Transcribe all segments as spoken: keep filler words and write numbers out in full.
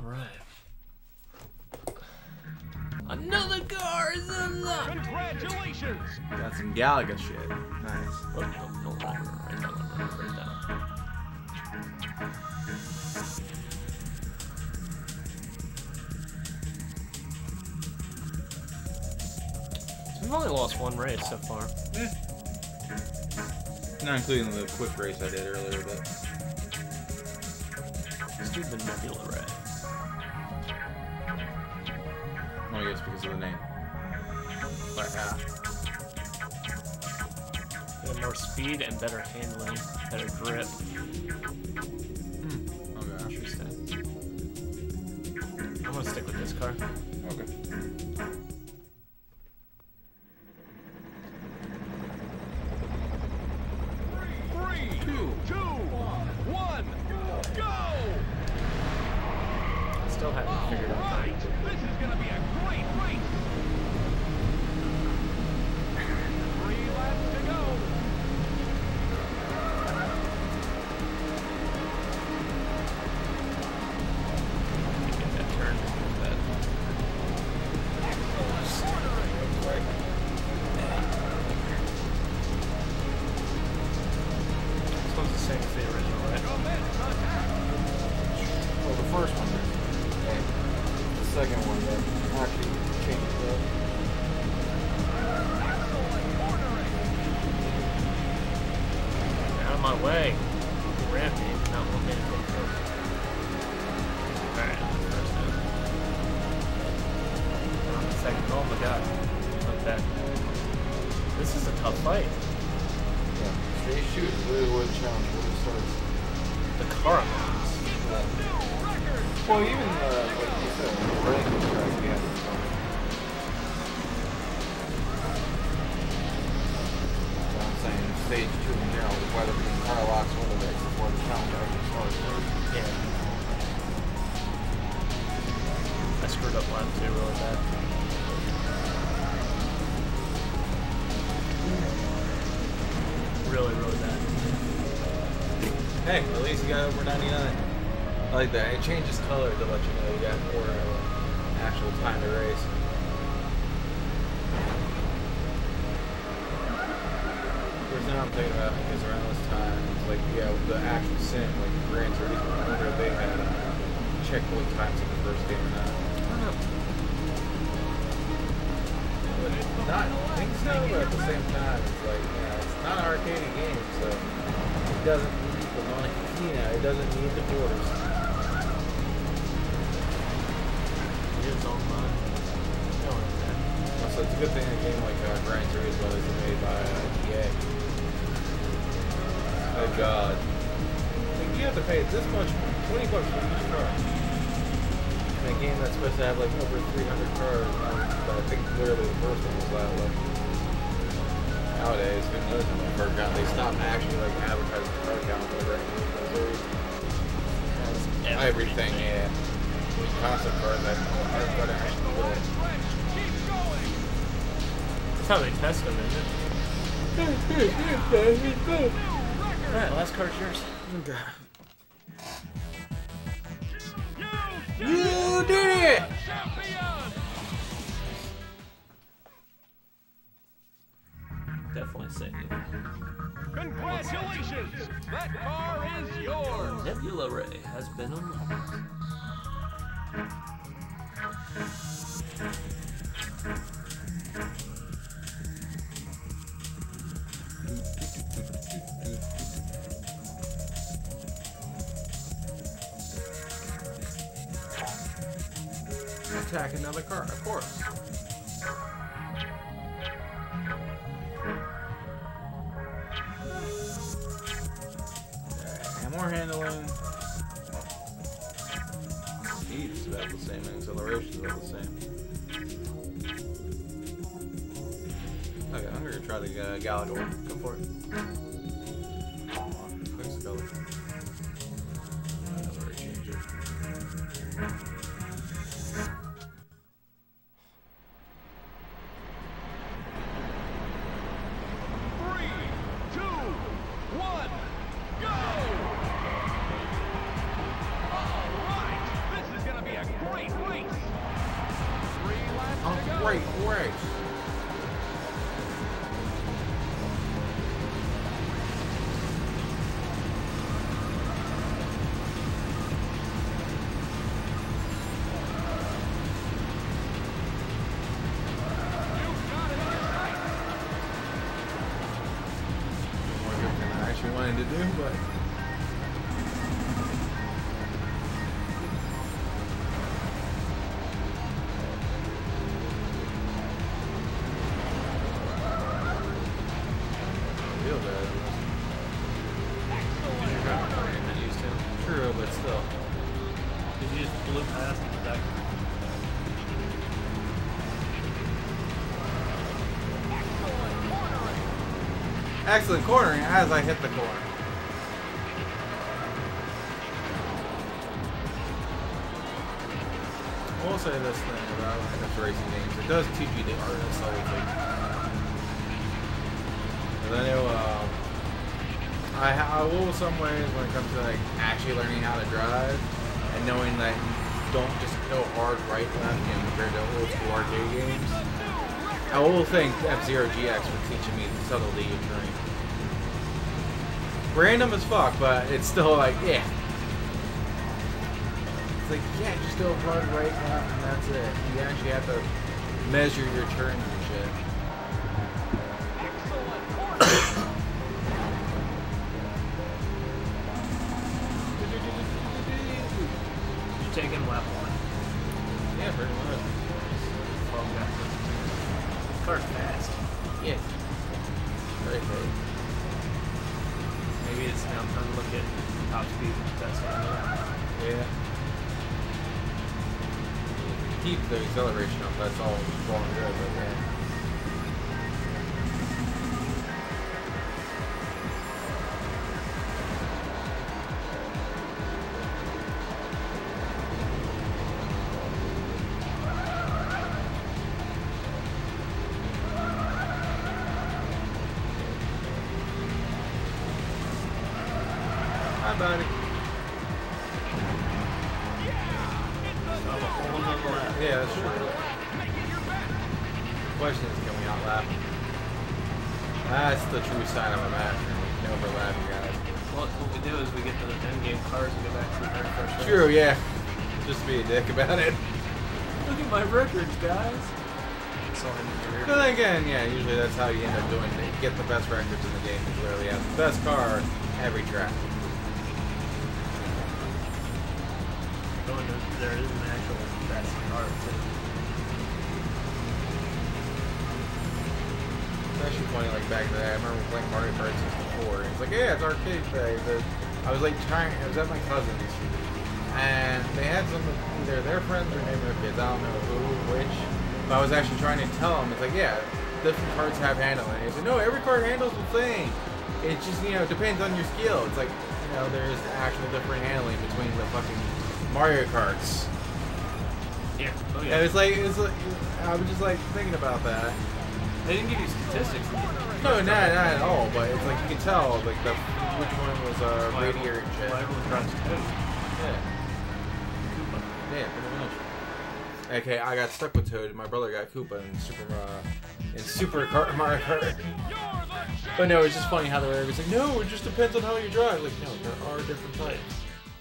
Alright. Another car is unlocked! Congratulations! Got some Galaga shit. Nice. Oh, no, no, right, right, right down, right, right down. So we've only lost one race so far. Eh. Not including the quick race I did earlier, but Let's do the Nebula Ray. well, I guess because of the name. But yeah. Get more speed and better handling, better grip. Hmm. Okay. Interesting. I'm gonna stick with this car. Okay. Three, two, one, go! Still haven't figured out. Right, this is gonna be a great race. Three laps to go. Get that turn. That. This one's the same as the original, right? Well, the first one is. Okay. The second one that actually changed it. Get out of my way. You rammed me. Not one man take first. Alright, I'm the first now. I'm the second. Oh my god. Okay. This is a tough fight. Yeah. Straight shoot is really where the challenge really starts. The car moves. Well, even uh, like you said, the ranking track, yeah. So I'm saying stage two in general, whether the entire last one of it before the challenge actually starts. Yeah. I screwed up lap two really bad. Really, really bad. Hey, at least you got over ninety-nine. I like that. It changes color to let you know you got more uh, actual time to race. First thing I'm thinking about is around this time, it's like, yeah, with the actual sim, like Gran Turismo, I wonder if they had uh, checkpoint times in the first game or not. I would not think so, but at the same time, it's like, yeah, it's not an arcade game, so it doesn't need the money. You know, it doesn't need the quarters. It's online. No, So it's a good thing a game like uh, Gran Turismo is made by uh, E A. Oh god. Like, you have to pay this much, twenty bucks for each car. In a game that's supposed to have like over three hundred cars, um, but I think literally the first one was that way. Nowadays, who knows how many car count? They stopped actually like advertising the car count for the Gran Turismo series. Everything, yeah. Concept cars that everybody actually will. That's how they test them, isn't it? Alright, last card's yours. You did it! Definitely say it. Congratulations! That car is yours! Nebula Ray has been unlocked. Attack another car, of course. And more handling. Speed is about the same, and acceleration is about the same. Okay, I'm gonna try the uh, Galaga one. Go for it. Quick color. I'll already change it. Be a great race. More good than I actually wanted to do, but. Feel bad. You're driving harder than you used to. True, but still. Because you just blew past the back. Excellent cornering as I hit the corner. I will say this thing about Linux racing games. It does teach you the art of cycling. And I know um, I, I will some ways when it comes to like actually learning how to drive and knowing that you don't just go hard right left, you know, compared to old school arcade games. I will think F-Zero G X for teaching me the subtlety of turning. Random as fuck, but it's still like, yeah. It's like, yeah, just go hard right left and that's it. You actually have to measure your turns and shit. You're taking lap one. Yeah, pretty much. twelve guys. This car's fast. Yes. Very fast. Maybe it's now time to look at top speed and test it. Yeah. Keep the acceleration up, that's all going good, but yeah. Hi, buddy. So the whole another lap. Yeah, that's true. Question is, can we outlap? That's the true sign of a master. We can overlap you guys. Well, what we do is we get to the end game cars and go back to the very first race. True, yeah. Just be a dick about it. Look at my records, guys. So I need to But then again, yeah, usually that's how you end up doing it. You get the best records in the game. You literally have the best car every track. Going to, there is an actual best car too. It's actually funny, like back then, I remember playing Mario Kart sixty-four. It's like, yeah, it's arcade day. But I was like trying, I was at my cousin's, and they had some, either their friends or neighborhood kids, I don't know who, which. But I was actually trying to tell them, it's like, yeah, different carts have handling. He said, no, every cart handles the same. It just, you know, depends on your skill. It's like, you know, there's actual different handling between the fucking Mario Karts. Yeah. Oh And yeah. it's like, it's like, I was just like thinking about that. They didn't give you statistics. No, not, not at all, but it's like you can tell, like, the which one was uh, Why radiator and shit. Why everyone drives Toad? Yeah. Koopa. Yeah, pretty much. Okay, I got stuck with Toad, and my brother got Koopa in Super uh, in Super Car Mario Kart. But no, it's just funny how they're always like, no, it just depends on how you drive. Like, no, there are different types.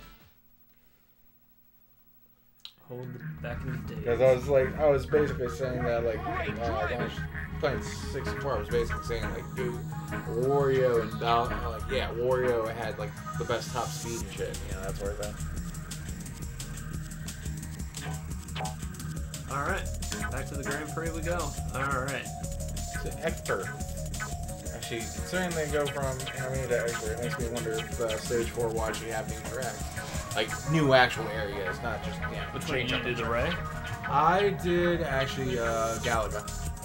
Hold the, back in the day. Because I was like, I was basically saying that, like, uh, when I was playing sixty-four, I was basically saying, like, dude, Wario and Bal, like, yeah, Wario had, like, the best top speed and shit. You know, that's where that. Alright, back to the Grand Prix we go. Alright. To expert. Actually, considering they go from intermediate to expert, it makes me wonder if uh, stage four will actually have new tracks. Like, new actual areas, not just, yeah. Which one did you do, the Ray? I did, actually, uh, Galaga.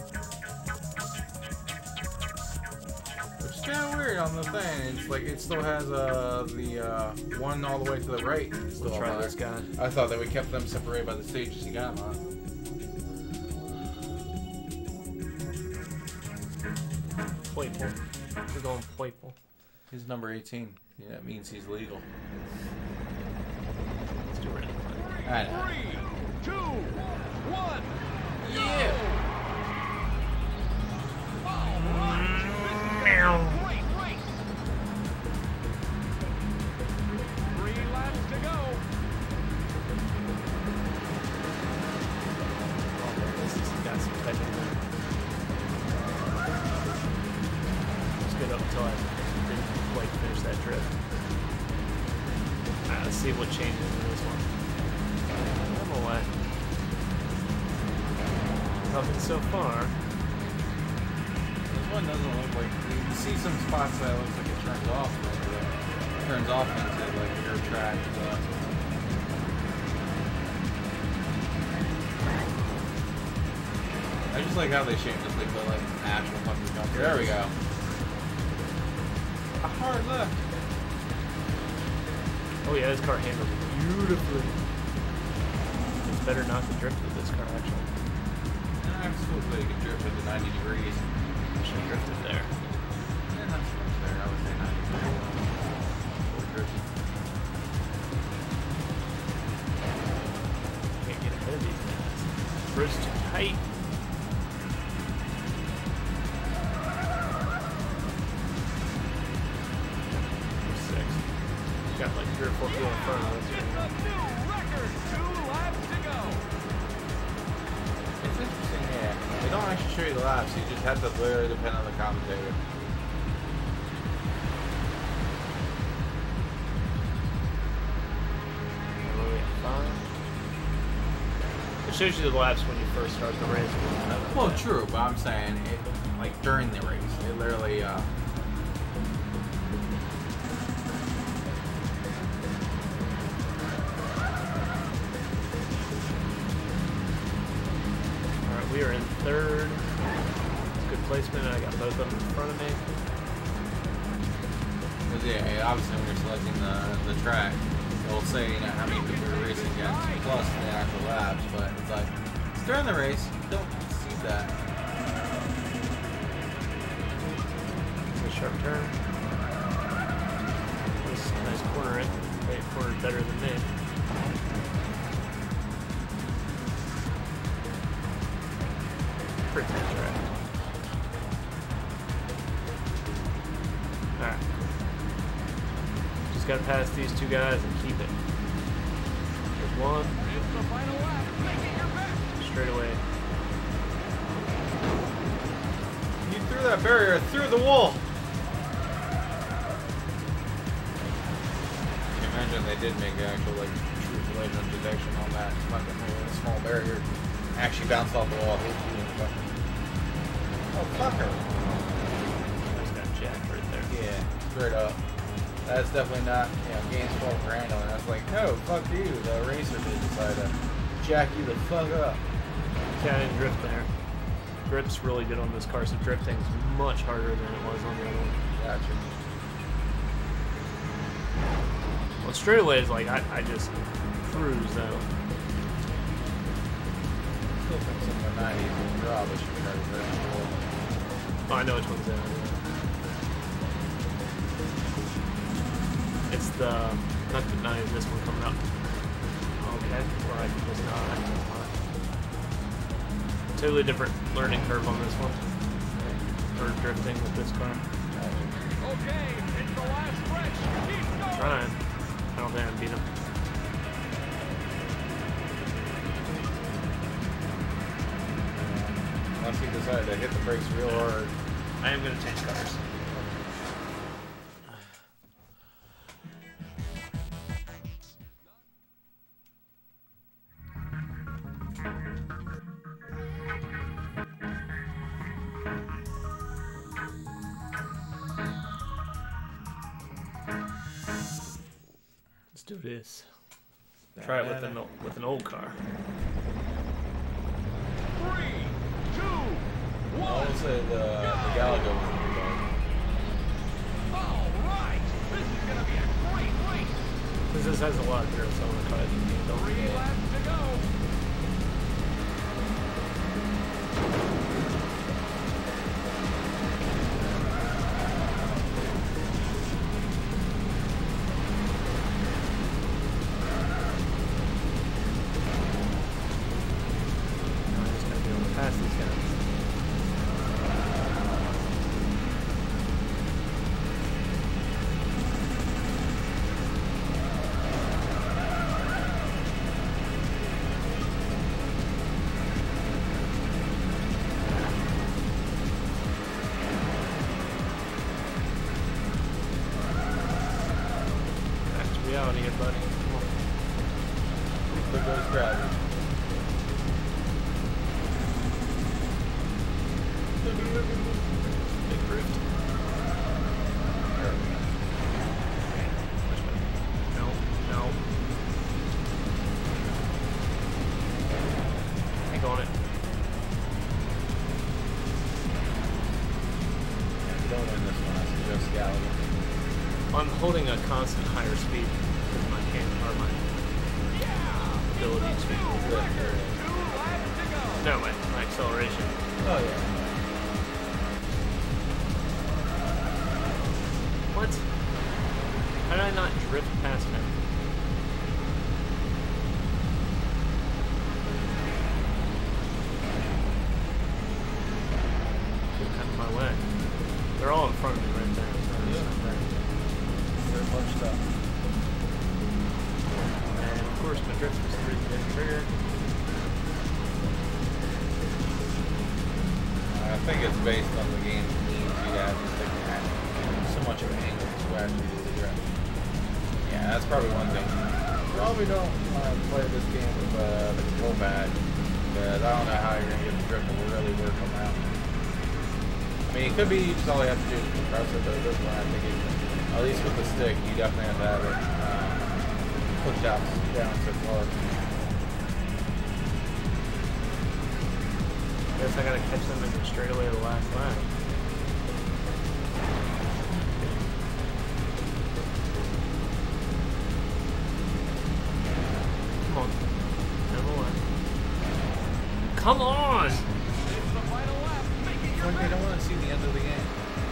Which is kind of weird on the thing. It's like, it still has, uh, the, uh, one all the way to the right. It's still Let's try on this there. guy. I thought that we kept them separated by the stages you got them on. Playful. We're going playful. He's number eighteen. Yeah, that means he's legal. Let's do it. I know. Three, two, one, Yeah! Let's see what changes in this one. I'm away. Nothing so far. This one doesn't look like, you see some spots that it looks like it turns off, like it turns off into like air track. But I just like how they shape this, they put like actual fucking jump. There we go. A hard left. Oh yeah, this car handles beautifully. It's better not to drift with this car, actually. I'm supposed to get drift at the ninety degrees. Should have drifted there. Yeah, not so much there. I would say ninety degrees. Full drift. Can't get ahead of these things. Bridge too tight. Six. Got like three or four people in front of us. It's a new record. Two laps to go. It's interesting, yeah. They don't actually show you the laps, you just have to literally depend on the commentator. What are we at, five? It shows you the laps when you first start the race. Well, true, but I'm saying, it, like, during the race, it literally, uh... Alright, we are in third. It's good placement. I got both of them in front of me. Because, yeah, obviously when you're selecting the, the track, it'll say, you know, how many people you're racing against, plus the actual laps, but it's like, it's during the race, you don't see that. It's a sharp turn. Nice, nice corner in. Right corner better than me. Pretty tight track. Alright. Just gotta pass these two guys and keep it. There's one. It's the final lap. Make it your best. Straight away. You threw that barrier through the wall! Can you imagine they did make an actual, like, true collision detection on that fucking little small barrier? Actually bounced off the wall. Oh, fucker. Just got jacked right there. Yeah, straight up. That's definitely not, you know, gains twelve grand on it. That's like, no, fuck you. The racer did decide to jack you the fuck up. Yeah, I didn't drift there. Grip's really good on this car, so drifting's much harder than it was on the other one. Gotcha. Well, straightaways, like, I, I just cruise, though. Still think some of the nineties will draw, but you can never drift before. Oh, I know which one's that. It's the, not the nine, this one coming up. Okay, or I can just not. That's fine. Totally different learning curve on this one. For drifting with this car. Okay, it's the last stretch. Keep going. Trying. I don't think I can beat him. Once he decided to hit the brakes real hard. I am going to change cars. Let's do this. Try it with an with an old car. Three, two, I one. would say the, the Galago was the good dog. All right. This is going to be a great race. Because this has a lot of zero, so I'm going to try it. Three laps to go. I'm just going to be able to pass these guys. there goes gravity. Big drift. No, no. Hang on it. Yeah, if you don't win this one, I suggest Gallagher. I'm holding a constant higher speed because my can or my ability to no my, my acceleration. Oh yeah. What? How did I not drift past him? Should have come my way. They're all in front of me right there. So Yeah. They're bunched up. and of course my drift was three getting bigger. I think it's based on the game needs you to have just like that so much of an angle to actually do the drift. Yeah, that's probably one thing. Probably don't want to play this game with uh, the control pad, because I don't know how you're gonna get the drift to really work on that. I mean, it could be just all you have to do is compress it, but this one I think it, at least with the stick, you definitely have to have it uh, pushed out down so far. Guess I gotta catch them in the straightaway the last lap. Come on. Number one. Come on! It's the final lap. Make it It's your like they best. don't want to see the end of the game.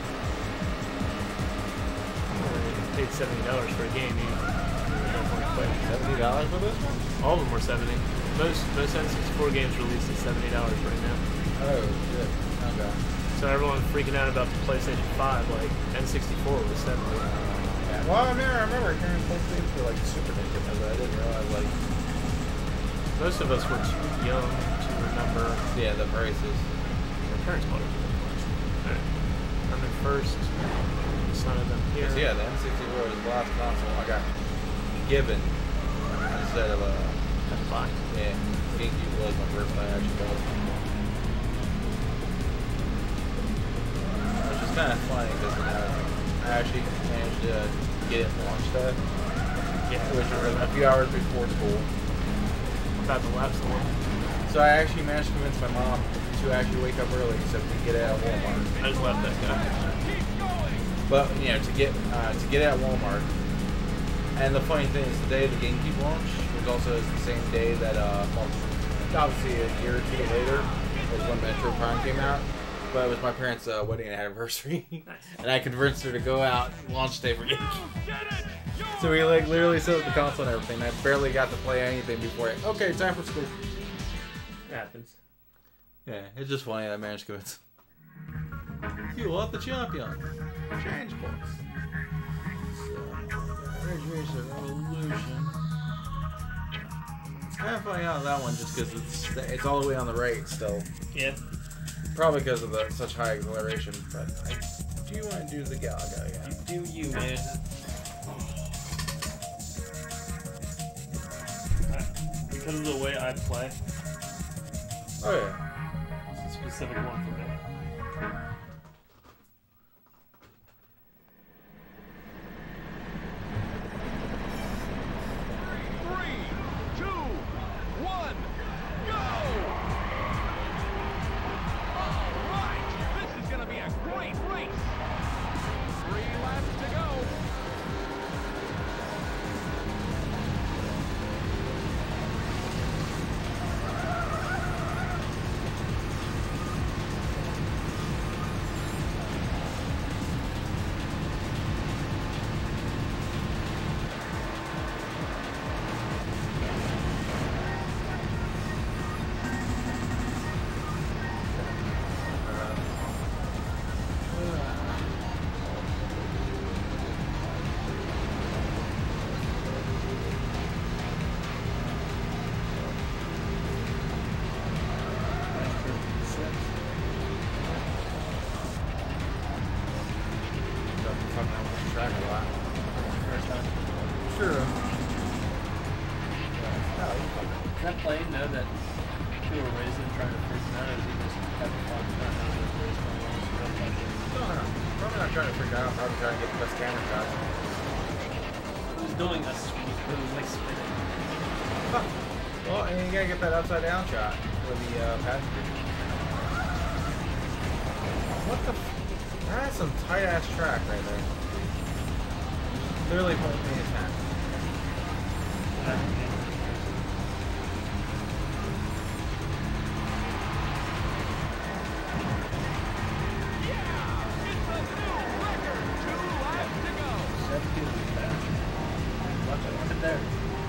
I paid seventy dollars for a game, you don't want to play. Seventy dollars for this one? All of them were seventy. Most most N sixty-four games released at seventy dollars right now. Oh shit. Okay. So everyone's freaking out about the PlayStation five, like N sixty-four was seventy. Yeah. Well, I remember, I remember hearing some things for like Super Nintendo, but I didn't realize like Most of us were too young to remember. yeah the prices. My parents bought it for the price. Alright. I'm in first. Son of them here. Cause yeah, the N sixty-four was the last console I got given instead of a That's fine. yeah GameCube was my first one I actually bought. Which is kind of funny because uh, I actually managed to get it launch day, Yeah. which was a few hours before school. About the laps the one. So I actually managed to convince my mom to actually wake up early so we could get it at Walmart. I just left that guy. Keep going. But you know, to get uh, to get it at Walmart. And the funny thing is, the day of the GameCube launch was also the same day that, uh, well, obviously a year or two later was when Metro Prime came out. But it was my parents' uh, wedding anniversary, Nice. and I convinced her to go out launch day for You GameCube. did it. You So we like literally set up the console and everything. I barely got to play anything before it. Okay, time for school. It happens. Yeah, it's just funny that I managed to convince. Fuel up the champion. Change points. So, Ridge Racer Revolution. It's kind of funny out of that one just because it's it's all the way on the right still. Yeah. Probably because of the such high acceleration, but I do want to do the Galaga again. Do you, man? Because of the way I play, Oh yeah. it's a specific one for me. Three, two, one, go! All right, this is going to be a great race. Three laps to go. that plane know that people are raising trying to freak him out, or is he just having fun not knowing what the race going on? So don't touch it. No, no. Probably not trying to freak out. Probably trying to get the best camera shots. It was doing a sweep. It was like spinning. Huh. Well, and you gotta get that upside down shot for the uh, passenger. What the? F That's some tight ass track right there. Literally putting me in ten. There.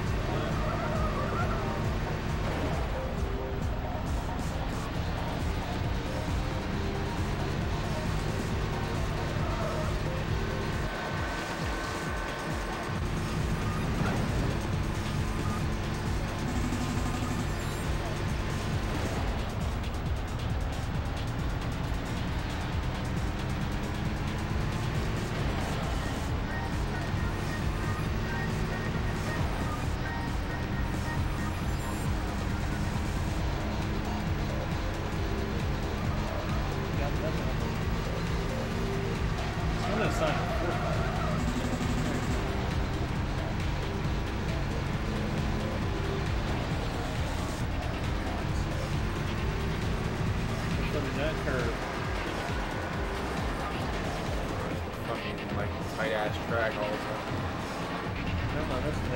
Fucking like tight ass track all the time. No, no, that's it.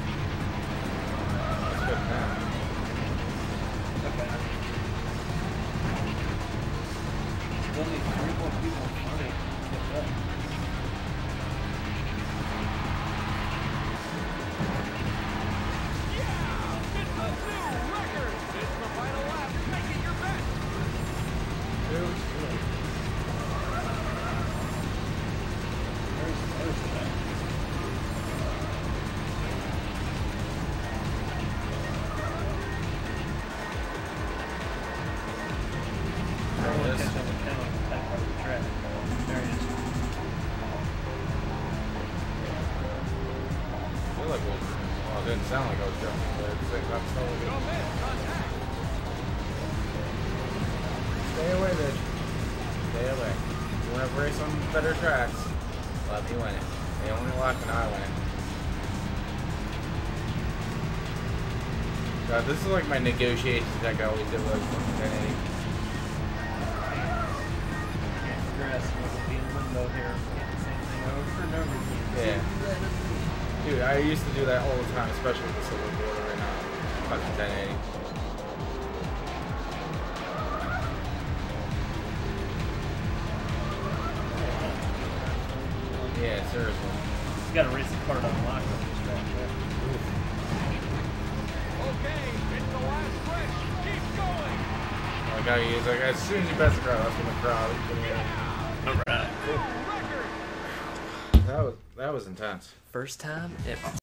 That's good now. Okay. Still need three more people in front of me to catch up. Yeah! It's a new record! It's the final lap. Make it your best! Dude, Where's, where's the back? I want to catch up with Ken on that part of the track. There he is. I feel like it was, well, it didn't sound like I was jumping, but it's like I'm still good. Jump in, contact! Stay away, bitch. Stay away. If you want to race on better tracks, let me win it. They only lock and I win it. God, this is like my negotiation deck I always did with ten eighty. Can't progress. We'll be in limbo here. Getting the same thing over and over again. Yeah. Dude, I used to do that all the time, especially with the silver border right now. Fucking ten eighty. Yeah, seriously. You gotta race the car to unlock on this track there. Okay, it's the last stretch. Keep going! Like how he is, like as soon as you pass the crowd, that's when the crowd is getting in. Alright, cool. Record! That was that was intense. First time ever.